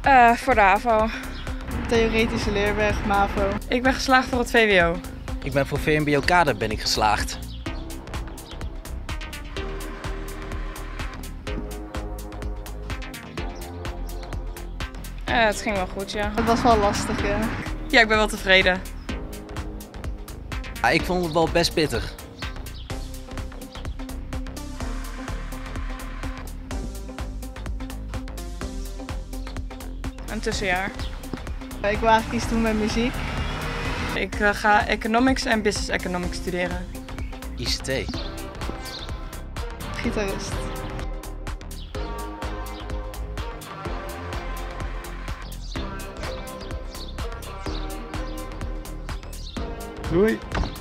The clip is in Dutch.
Voor de HAVO. Theoretische leerweg, MAVO. Ik ben geslaagd voor het VWO. Ik ben voor VMBO-kader ben ik geslaagd. Het ging wel goed, ja. Het was wel lastig, ja. Ja, ik ben wel tevreden. Ja, ik vond het wel best pittig. Een tussenjaar. Ik wil eigenlijk iets doen met muziek. Ik ga Economics en Business Economics studeren. ICT. Gitarist. Doei!